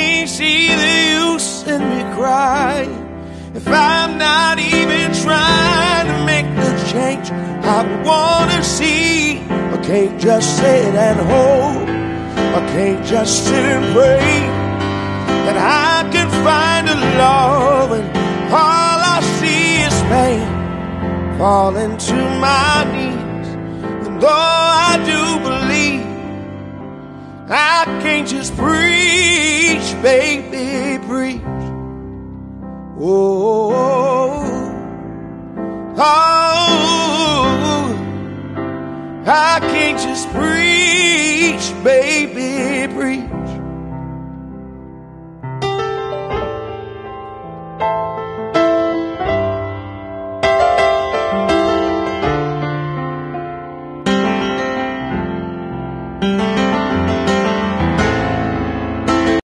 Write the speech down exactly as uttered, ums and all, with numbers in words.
can't see the use in me crying if I'm not even trying to make the change I wanna see. I can't just sit and hope, I can't just sit and pray that I can find a love, and all I see is pain. Falling to my knees, and though I do believe I can't just preach, baby, preach. Oh, oh, I can't just preach, baby, preach.